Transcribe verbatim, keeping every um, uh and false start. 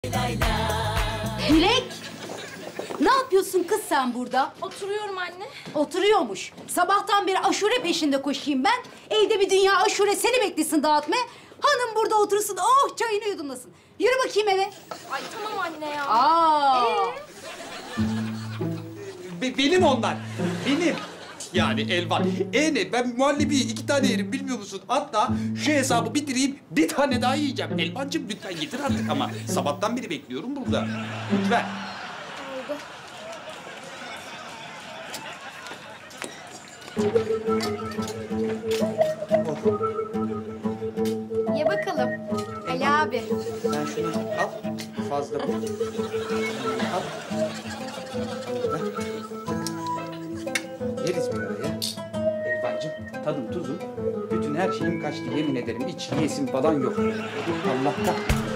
Dilek! Ne yapıyorsun kız sen burada? Oturuyorum anne. Oturuyormuş. Sabahtan beri aşure peşinde koşayım ben. Evde bir dünya aşure seni beklesin dağıtmaya. Hanım burada otursun, oh çayını yudumlasın. Yürü bakayım eve. Ay tamam anne ya. Aa. Be- benim onlar. Benim. Yani Elvan. E ne? Ben muhallebi iki tane yerim bilmiyor musun? Hatta şu hesabı bitireyim bir tane daha yiyeceğim. Elvancığım lütfen getir artık ama. Sabahtan beri bekliyorum burada. Lütfen. Oldu. Ye bakalım. Ali abi. Sen şunu al. Fazla bu. Al. Yeriz bir ara ya. Elvancığım tadım tuzum. Bütün her şeyim kaçtı yemin ederim. Hiç yiyesim falan yok. Allah'tan.